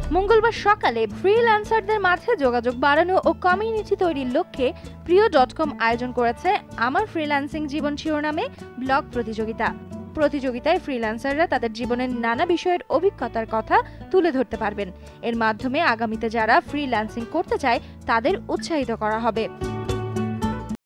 মঙ্গলবার সকালে ফ্রিল্যান্সারদের মাঝে যোগাযোগ বাড়ানো ও কমিউনিটি তৈরির লক্ষ্যে প্রিয়.কম আয়োজন করেছে আমার ফ্রিল্যান্সিং জীবন শিরোনামে ব্লগ প্রতিযোগিতা। প্রতিযোগিতায় ফ্রিল্যান্সাররা তাদের জীবনের নানা বিষয়ের অভিজ্ঞতার কথা তুলে ধরতে পারবেন। এর মাধ্যমে আগামীতে যারা ফ্রিল্যান্সিং করতে চায় তাদের উৎসাহিত করা হবে।